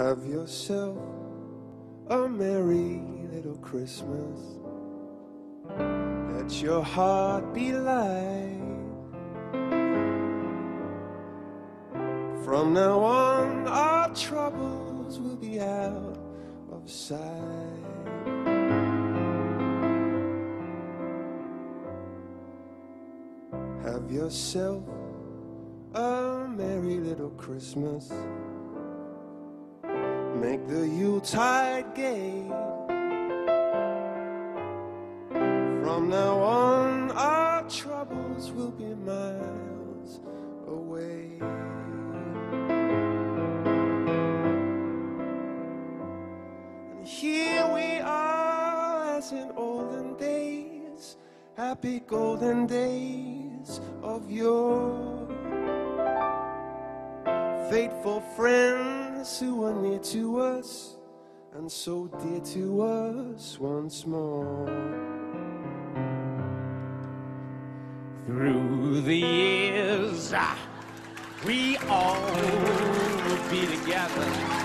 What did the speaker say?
Have yourself a merry little Christmas. Let your heart be light. From now on, our troubles will be out of sight. Have yourself a merry little Christmas. Make the Yuletide gay. From now on, our troubles will be miles away. And here we are as in olden days, happy golden days of yore. Faithful friends who were near to us and so dear to us once more. Through the years, we all will be together.